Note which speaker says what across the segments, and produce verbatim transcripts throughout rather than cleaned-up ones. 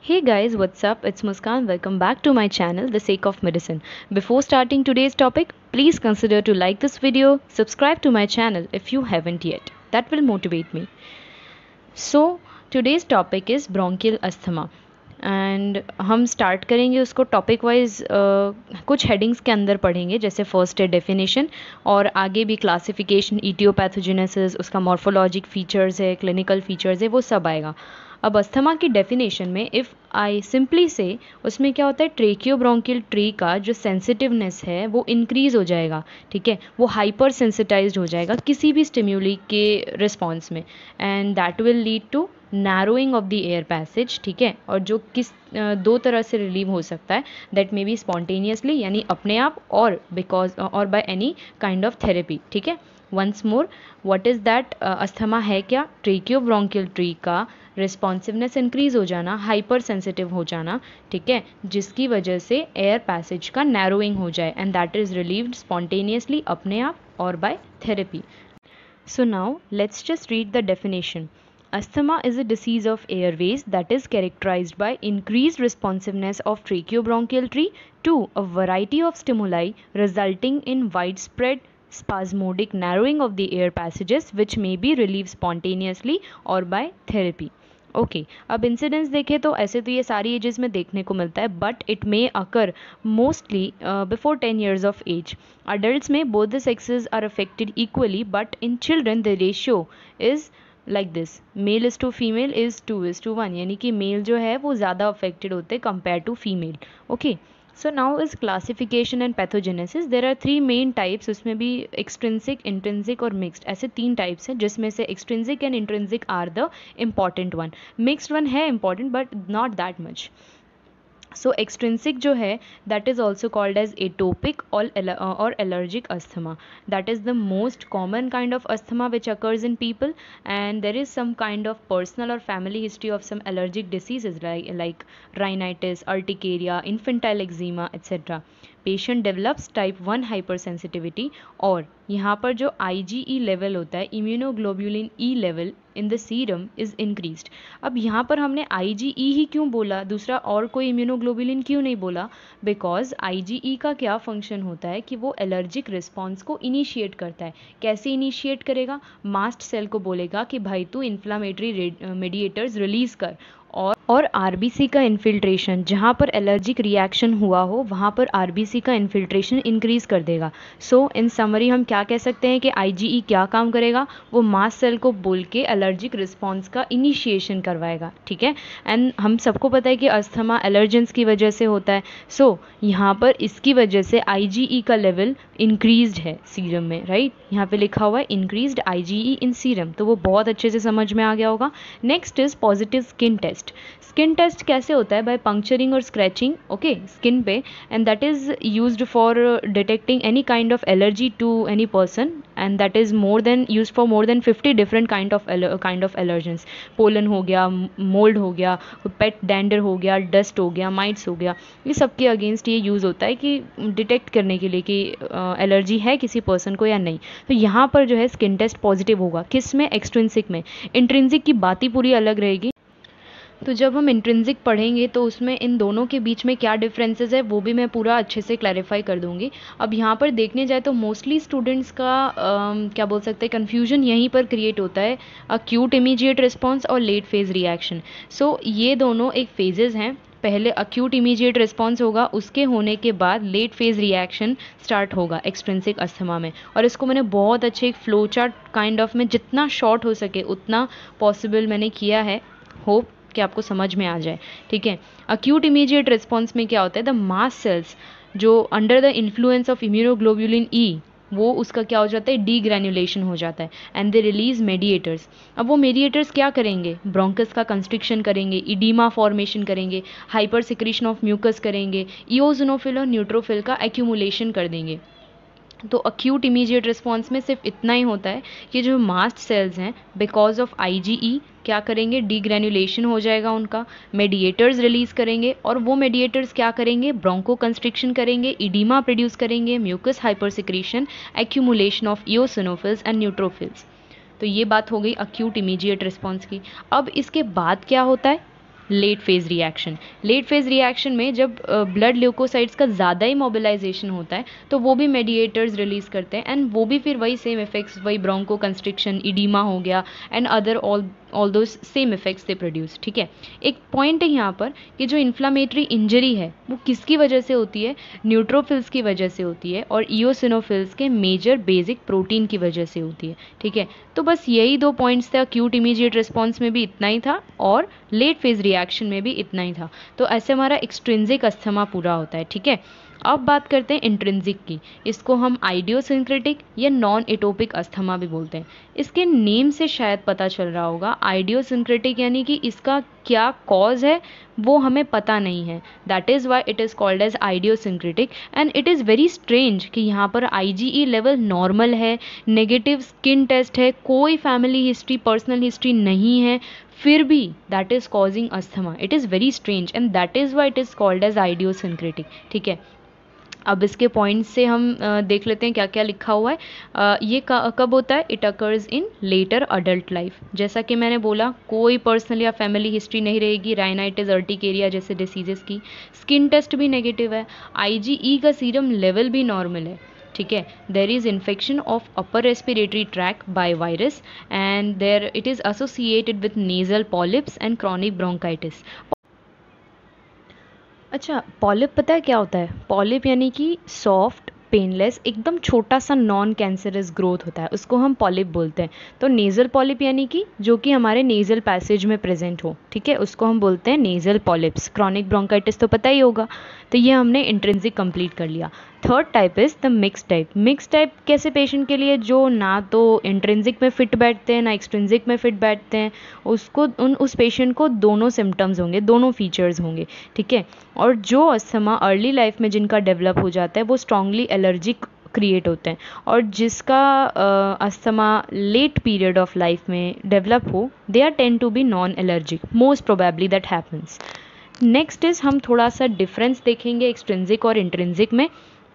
Speaker 1: Hey guys, what's up? It's Muskan. Welcome back to my channel, The Sake of Medicine. Before starting today's topic, please consider to like this video, subscribe to my channel if you haven't yet. That will motivate me. So, today's topic is bronchial asthma. And हम start करेंगे उसको topic wise कुछ headings के अंदर पढ़ेंगे, जैसे first है definition और आगे भी क्लासिफिकेशन, इटियोपैथोजेनेसिस, उसका मॉर्फोलॉजिक फीचर्स है, क्लिनिकल फीचर्स है, वो सब आएगा. अब अस्थमा की डेफिनेशन में इफ़ आई सिंपली से, उसमें क्या होता है, ट्रेकियोब्रोंकियल ट्री का जो सेंसिटिवनेस है वो इंक्रीज़ हो जाएगा. ठीक है, वो हाइपर सेंसिटाइज्ड हो जाएगा किसी भी स्टिम्यूली के रिस्पॉन्स में, and that will lead to narrowing of the air passage. ठीक है, और जो किस दो तरह से रिलीव हो सकता है, दैट मे बी स्पॉन्टेनियसली यानी अपने आप, और बिकॉज और by any kind of therapy. ठीक है, once more, what is that, asthma है क्या, ट्रेकियोब्रोंकियल ट्री का रिस्पॉन्सिवनेस इंक्रीज हो जाना, हाइपर सेंसिटिव हो जाना. ठीक है, जिसकी वजह से एयर पैसेज का नैरोइंग हो जाए, and that is relieved spontaneously अपने आप और by therapy. So now let's just read the definition. Asthma is a disease of airways that is characterized by increased responsiveness of tracheobronchial tree to a variety of stimuli, resulting in widespread spasmodic narrowing of the air passages, which may be relieved spontaneously or by therapy. Okay okay, अब incidence देखें तो ऐसे तो ये सारी edges में देखने को मिलता है, but it may occur mostly before ten years of age. Adults में both the sexes are affected equally, but in children the ratio is like this, male is to female is two is to one, यानी कि mail जो है वो ज़्यादा affected होते हैं compare to female. Okay, so now is classification and pathogenesis. There are three main types, उसमें भी एक्सट्रिंसिक, इंट्रिंसिक और मिक्स्ड, ऐसे तीन टाइप्स हैं, जिसमें से extrinsic and intrinsic are the important one. Mixed one है important but not that much. So extrinsic जो है, that is also called as atopic और allergic asthma. That is the most common kind of asthma which occurs in people, and there is some kind of personal और family history of some allergic diseases like rhinitis, urticaria, infantile eczema etcetera. Patient develops type one hyper sensitivity, और यहाँ पर जो आई जी ई level होता है, immunoglobulin E level in the serum is increased. अब यहाँ पर हमने आई जी ई ही क्यों बोला, दूसरा और कोई इम्यूनोग्लोब्यूलिन क्यों नहीं बोला? बिकॉज आई जी ई का क्या फंक्शन होता है कि वो एलर्जिक रिस्पॉन्स को इनिशिएट करता है. कैसे इनिशिएट करेगा? मास्ट सेल को बोलेगा कि भाई तू इन्फ्लामेटरी मेडिएटर्स रिलीज़ कर, और और आरबीसी का इन्फिल्ट्रेशन, जहाँ पर एलर्जिक रिएक्शन हुआ हो वहाँ पर आरबीसी का इन्फिल्ट्रेशन इंक्रीज़ कर देगा. सो इन समरी हम क्या कह सकते हैं कि आईजीई क्या काम करेगा? वो मास्ट सेल को बोल के एलर्जिक रिस्पॉन्स का इनिशिएशन करवाएगा. ठीक है, एंड हम सबको पता है कि अस्थमा एलर्जेंस की वजह से होता है. सो so, यहाँ पर इसकी वजह से आईजीई का लेवल इंक्रीज्ड है सीरम में, राइट right? यहाँ पे लिखा हुआ है इंक्रीज्ड आईजीई इन सीरम, तो वो बहुत अच्छे से समझ में आ गया होगा. Next is positive skin test. Skin test कैसे होता है? बाय पंक्चरिंग और स्क्रैचिंग, ओके, स्किन पे, and that is used for detecting any kind of allergy to any person, and that is more than used for more than fifty different kind of kind of allergens. Pollen हो गया, mould हो गया, पेट dander हो गया, dust हो गया, mites हो गया, ये सब के अगेंस्ट ये यूज़ होता है कि डिटेक्ट करने के लिए कि एलर्जी uh, है किसी पर्सन को या नहीं. तो यहाँ पर जो है स्किन टेस्ट पॉजिटिव होगा. किस में? एक्सट्रिंसिक में. इंट्रिंसिक की बात ही पूरी अलग रहेगी. तो जब हम इंट्रिंसिक पढ़ेंगे तो उसमें इन दोनों के बीच में क्या डिफरेंसेस है वो भी मैं पूरा अच्छे से क्लैरिफाई कर दूंगी. अब यहाँ पर देखने जाए तो मोस्टली स्टूडेंट्स का आ, क्या बोल सकते हैं, कन्फ्यूजन यहीं पर क्रिएट होता है, अक्यूट इमीडिएट रिस्पॉन्स और लेट फेज रिएक्शन. सो ये दोनों एक फेजेस हैं. पहले अक्यूट इमीडिएट रिस्पॉन्स होगा, उसके होने के बाद लेट फेज रिएक्शन स्टार्ट होगा एक्सट्रिंसिक अस्थमा में. और इसको मैंने बहुत अच्छे एक फ्लो चार्ट काइंड ऑफ में जितना शॉर्ट हो सके उतना पॉसिबल मैंने किया है. होप कि आपको समझ में आ जाए. ठीक है, अक्यूट इमीडिएट रिस्पॉन्स में क्या होता है? द मास्ट सेल्स जो under the influence of immunoglobulin E, वो उसका क्या हो जाता है? डीग्रैन्युलेशन हो जाता है, एंड दे रिलीज मेडिएटर्स. अब वो मेडिएटर्स क्या करेंगे? ब्रोंकस का कंस्ट्रिक्शन करेंगे, इडीमा फॉर्मेशन करेंगे, हाइपर सिक्रीशन ऑफ म्यूकस करेंगे, इओजिनोफिल और न्यूट्रोफिल का एक्यूमुलेशन कर देंगे. तो अक्यूट इमीडिएट रिस्पॉन्स में सिर्फ इतना ही होता है कि जो मास्ट सेल्स हैं बिकॉज ऑफ आईजीई क्या करेंगे? डीग्रैन्युलेशन हो जाएगा उनका, मेडिएटर्स रिलीज करेंगे, और वो मेडिएटर्स क्या करेंगे? ब्रोंको कंस्ट्रिक्शन करेंगे, इडीमा प्रोड्यूस करेंगे, mucus hyper secretion, accumulation of eosinophils and neutrophils. तो ये बात हो गई अक्यूट इमीडिएट रिस्पॉन्स की. अब इसके बाद क्या होता है? Late phase reaction. Late phase reaction में जब ब्लड ल्यूकोसाइट्स का ज़्यादा ही मोबिलाइजेशन होता है तो वो भी मेडिएटर्स रिलीज करते हैं एंड वो भी फिर वही सेम इफेक्ट्स, वही ब्रोंको कंस्ट्रिक्शन, इडीमा हो गया and other all all those same effects they produce. ठीक है, एक पॉइंट है यहाँ पर कि जो इन्फ्लामेटरी इंजरी है वो किसकी वजह से होती है, न्यूट्रोफिल्स की वजह से होती है और इओसिनोफिल्स के मेजर बेसिक प्रोटीन की वजह से होती है। ठीक है, तो बस यही दो पॉइंट्स थे। अक्यूट इमीडिएट रिस्पॉन्स में भी इतना ही था और लेट फेज रिएक्शन में भी इतना ही था। तो ऐसे हमारा एक्सट्रिंसिक अस्थमा पूरा होता है। ठीक है, अब बात करते हैं इंट्रिंसिक की। इसको हम आइडियोसिंक्रेटिक या नॉन एटोपिक अस्थमा भी बोलते हैं। इसके नेम से शायद पता चल रहा होगा, आइडियोसिंक्रेटिक यानी कि इसका क्या कॉज है वो हमें पता नहीं है, that is why it is called as idiosyncratic. And it is very strange कि यहाँ पर आईजीई लेवल नॉर्मल है, नेगेटिव स्किन टेस्ट है, कोई फैमिली हिस्ट्री, पर्सनल हिस्ट्री नहीं है, फिर भी that is causing asthma. It is very strange and that is why it is called as idiosyncratic. ठीक है, अब इसके पॉइंट्स से हम अ, देख लेते हैं क्या क्या लिखा हुआ है। अ, ये कब होता है, it occurs in later adult life. जैसा कि मैंने बोला, कोई पर्सनल या फैमिली हिस्ट्री नहीं रहेगी राइनाइटिस अर्टिकेरिया जैसे डिसीजेस की, स्किन टेस्ट भी नेगेटिव है, आईजीई का सीरम लेवल भी नॉर्मल है। ठीक है, there is infection of upper respiratory tract by virus and there it is associated with nasal polyps and chronic bronchitis. अच्छा, पॉलिप पता है क्या होता है? पॉलिप यानी कि सॉफ्ट, पेनलेस, एकदम छोटा सा नॉन कैंसरस ग्रोथ होता है, उसको हम पॉलिप बोलते हैं। तो नेज़ल पॉलिप यानी कि जो कि हमारे नेज़ल पैसेज में प्रेजेंट हो, ठीक है, उसको हम बोलते हैं नेज़ल पॉलिप्स। क्रॉनिक ब्रोंकाइटिस तो पता ही होगा। तो ये हमने इंट्रिंसिक कंप्लीट कर लिया। Third type is the mix type. Mix type कैसे पेशेंट के लिए, जो ना तो इंट्रिंसिक में फिट बैठते हैं ना एक्सट्रिंसिक में फिट बैठते हैं, उसको उन उस पेशेंट को दोनों सिम्टम्स होंगे, दोनों फीचर्स होंगे। ठीक है, और जो अस्थमा अर्ली लाइफ में जिनका डेवलप हो जाता है वो स्ट्रांगली एलर्जिक क्रिएट होते हैं, और जिसका asthma late period of life में डेवलप हो, they are tend to be non allergic, mostly probably that happens. Next is हम थोड़ा सा डिफरेंस देखेंगे एक्सट्रिंसिक और इंट्रिंसिक में।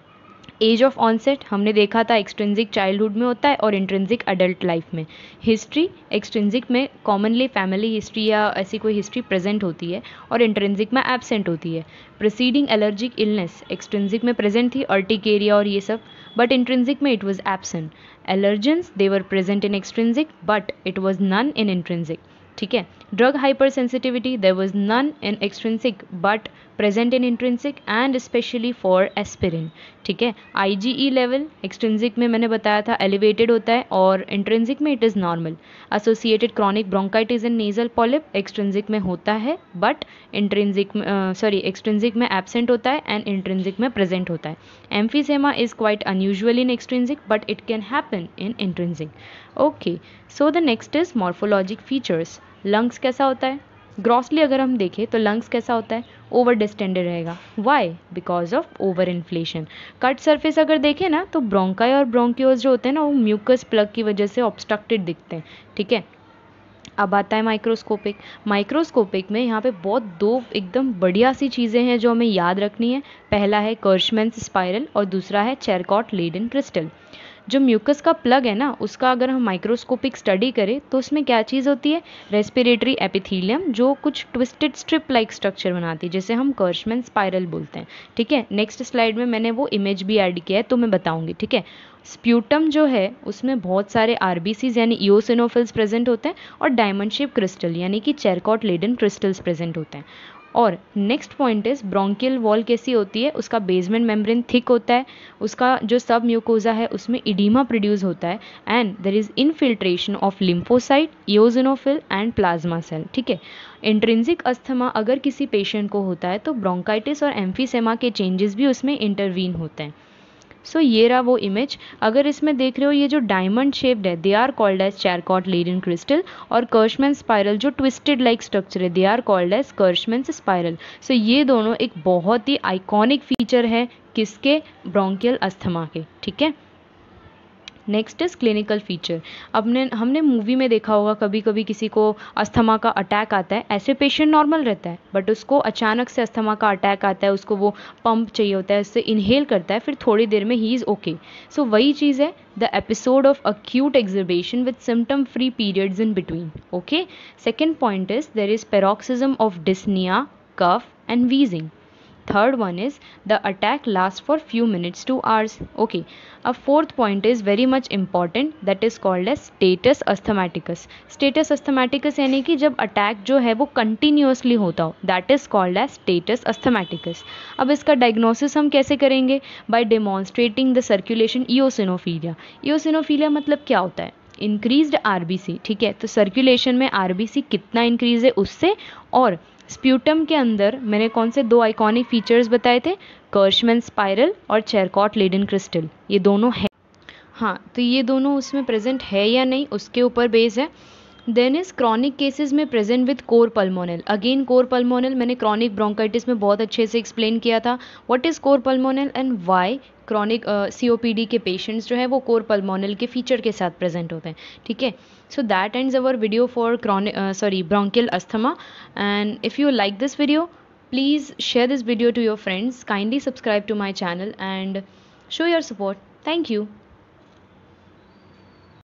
Speaker 1: एज ऑफ ऑनसेट हमने देखा था एक्सट्रिंसिक चाइल्डहुड में होता है और इंट्रिंसिक अडल्ट लाइफ में। हिस्ट्री एक्सट्रिंसिक में कॉमनली फैमिली हिस्ट्री या ऐसी कोई हिस्ट्री प्रेजेंट होती है और इंट्रिंसिक में एब्सेंट होती है। प्रिसीडिंग एलर्जिक इलनेस एक्सट्रिंसिक में प्रेजेंट थी, अर्टिकेरिया और ये सब, बट इंट्रिंसिक में it was absent. Allergens they were present in extrinsic but it was none in intrinsic. ठीक है, drug hyper sensitivity there was none in extrinsic but present in intrinsic and specially for aspirin. ठीक है, IgE level extrinsic में मैंने बताया था elevated होता है और इंट्रिंसिक में it is normal. Associated chronic bronchitis in nasal polyp extrinsic में होता है बट इंट्रिंसिक में सॉरी एक्सट्रिंसिक में एब्सेंट होता है एंड इंट्रिंसिक में प्रेजेंट होता है। Emphysema is quite unusual in extrinsic but it can happen in intrinsic. Okay, so the next is morphologic features. Lungs कैसा होता है? ग्रॉसली अगर हम देखें तो लंग्स कैसा होता है? ओवर डिस्टेंडेड रहेगा। Why? Because of over inflation. Cut surface अगर देखें ना तो ब्रोंकाई और ब्रोंक्यूल्स जो होते हैं ना वो म्यूकस प्लग की वजह से ऑब्स्ट्रक्टेड दिखते हैं। ठीक है, अब आता है माइक्रोस्कोपिक। माइक्रोस्कोपिक में यहाँ पे बहुत दो एकदम बढ़िया सी चीज़ें हैं जो हमें याद रखनी है। पहला है कर्शमैन्स स्पाइरल और दूसरा है चेरकॉट लेडन क्रिस्टल। जो म्यूकस का प्लग है ना उसका अगर हम माइक्रोस्कोपिक स्टडी करें तो उसमें क्या चीज़ होती है? रेस्पिरेटरी एपिथीलियम, जो कुछ ट्विस्टेड स्ट्रिप लाइक स्ट्रक्चर बनाती है जिसे हम कर्शमैन स्पाइरल बोलते हैं। ठीक है, नेक्स्ट स्लाइड में मैंने वो इमेज भी ऐड किया है तो मैं बताऊंगी। ठीक है, स्प्यूटम जो है उसमें बहुत सारे आरबीसीज यानी इओसिनोफिल्स प्रेजेंट होते हैं और डायमंड शेप क्रिस्टल यानी कि चेरकॉट लेडन क्रिस्टल्स प्रेजेंट होते हैं। और next point is bronchial wall कैसी होती है? उसका बेसमेंट मेम्ब्रेन थिक होता है, उसका जो सब म्यूकोजा है उसमें इडीमा प्रोड्यूस होता है and there is infiltration of lymphocyte, eosinophil and plasma cell. ठीक है, इंट्रिंसिक अस्थमा अगर किसी पेशेंट को होता है तो ब्रोंकाइटिस और एम्फीसेमा के चेंजेस भी उसमें इंटरवीन होते हैं। सो so, ये रहा वो इमेज। अगर इसमें देख रहे हो ये जो डायमंड शेप्ड है they are called as Charcot Leyden crystal, और कर्शमैन स्पाइरल जो ट्विस्टेड लाइक स्ट्रक्चर है they are called as Curschmann spiral. So ये दोनों एक बहुत ही आइकॉनिक फीचर है किसके? ब्रोंकियल अस्थमा के। ठीक है, नेक्स्ट इज क्लिनिकल फीचर। अपने हमने मूवी में देखा होगा कभी कभी किसी को अस्थमा का अटैक आता है, ऐसे पेशेंट नॉर्मल रहता है बट उसको अचानक से अस्थमा का अटैक आता है, उसको वो पंप चाहिए होता है, उससे इनहेल करता है, फिर थोड़ी देर में ही इज़ ओके। सो वही चीज़ है, the episode of acute exacerbation with symptom free periods in between. Okay, second point is there is paroxysm of dyspnea, cough and wheezing. Third one is the attack lasts for few minutes to hours. Okay, a fourth point is very much important, that is called as status asthmaticus. Status asthmaticus यानी कि जब attack जो है वो continuously होता हो, that is called as status asthmaticus. अब इसका डायग्नोसिस हम कैसे करेंगे? By demonstrating the circulation eosinophilia. Eosinophilia मतलब क्या होता है? इंक्रीज्ड आरबीसी, ठीक है। तो सर्कुलेशन में आरबीसी कितना इंक्रीज है उससे, और स्प्यूटम के अंदर मैंने कौन से दो आइकॉनिक फीचर्स बताए थे? कर्शमैन स्पाइरल और चेरकॉट लेडन क्रिस्टल, ये दोनों है। हाँ, तो ये दोनों उसमें प्रेजेंट है या नहीं उसके ऊपर बेस है। देन इज क्रॉनिक केसेस में present with cor pulmonale. Again cor pulmonale मैंने क्रॉनिक ब्रोंकाइटिस में बहुत अच्छे से एक्सप्लेन किया था what is cor pulmonale and why chronic COPD के पेशेंट्स जो है वो कोर पल्मोनल के फीचर के साथ प्रेजेंट होते हैं, ठीक है। So that ends our video for chronic sorry bronchial asthma, and if you like this video please share this video to your friends, kindly subscribe to my channel and show your support. Thank you.